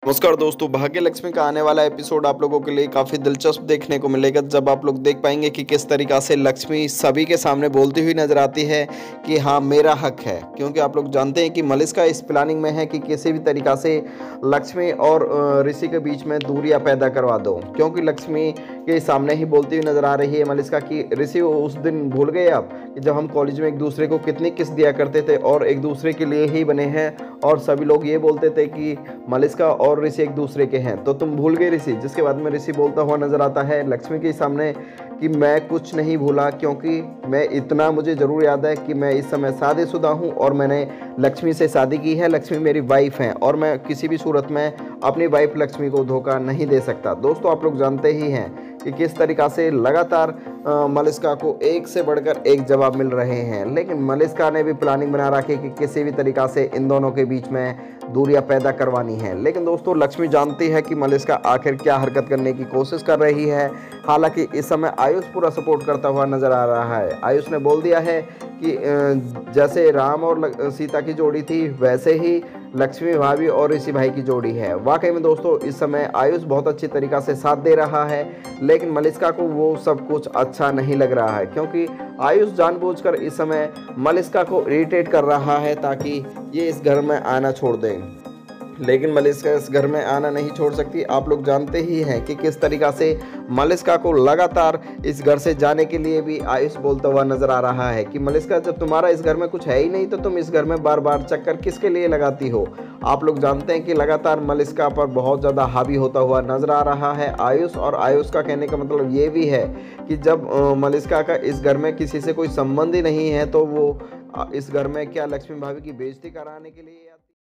नमस्कार दोस्तों, भाग्य लक्ष्मी का आने वाला एपिसोड आप लोगों के लिए काफ़ी दिलचस्प देखने को मिलेगा। जब आप लोग देख पाएंगे कि किस तरीक़ा से लक्ष्मी सभी के सामने बोलती हुई नज़र आती है कि हाँ मेरा हक है। क्योंकि आप लोग जानते हैं कि मलिष्का इस प्लानिंग में है कि किसी भी तरीक़ा से लक्ष्मी और ऋषि के बीच में दूरियां पैदा करवा दो। क्योंकि लक्ष्मी के सामने ही बोलती हुई नज़र आ रही है मलिष्का कि ऋषि उस दिन भूल गए आप कि जब हम कॉलेज में एक दूसरे को कितनी किस दिया करते थे और एक दूसरे के लिए ही बने हैं, और सभी लोग ये बोलते थे कि मलिष्का और ऋषि एक दूसरे के हैं, तो तुम भूल गए ऋषि। जिसके बाद में ऋषि बोलता हुआ नजर आता है लक्ष्मी के सामने कि मैं कुछ नहीं भूला, क्योंकि मैं इतना मुझे ज़रूर याद है कि मैं इस समय शादीशुदा हूँ और मैंने लक्ष्मी से शादी की है। लक्ष्मी मेरी वाइफ है और मैं किसी भी सूरत में अपनी वाइफ लक्ष्मी को धोखा नहीं दे सकता। दोस्तों आप लोग जानते ही हैं कि किस तरीक़ा से लगातार मलिष्का को एक से बढ़कर एक जवाब मिल रहे हैं, लेकिन मलिष्का ने भी प्लानिंग बना रखी कि किसी भी तरीक़ा से इन दोनों के बीच में दूरियां पैदा करवानी है। लेकिन दोस्तों लक्ष्मी जानती है कि मलिष्का आखिर क्या हरकत करने की कोशिश कर रही है। हालांकि इस समय आयुष पूरा सपोर्ट करता हुआ नज़र आ रहा है। आयुष ने बोल दिया है कि जैसे राम और सीता की जोड़ी थी वैसे ही लक्ष्मी भाभी और ऋषि भाई की जोड़ी है। वाकई में दोस्तों इस समय आयुष बहुत अच्छी तरीक़ा से साथ दे रहा है, लेकिन मलिष्का को वो सब कुछ अच्छा नहीं लग रहा है। क्योंकि आयुष जानबूझकर इस समय मलिष्का को इरिटेट कर रहा है ताकि ये इस घर में आना छोड़ दें, लेकिन मलिष्का इस घर में आना नहीं छोड़ सकती। आप लोग जानते ही हैं कि किस तरीक़ा से मलिष्का को लगातार इस घर से जाने के लिए भी आयुष बोलता हुआ नज़र आ रहा है कि मलिष्का जब तुम्हारा इस घर में कुछ है ही नहीं तो तुम इस घर में बार बार चक्कर किसके लिए लगाती हो। आप लोग जानते हैं कि लगातार मलिष्का पर बहुत ज़्यादा हावी होता हुआ नज़र आ रहा है आयुष। और आयुष का कहने का मतलब ये भी है कि जब मलिष्का का इस घर में किसी से कोई संबंध ही नहीं है तो वो इस घर में क्या लक्ष्मी भाभी की बेइज्जती कराने के लिए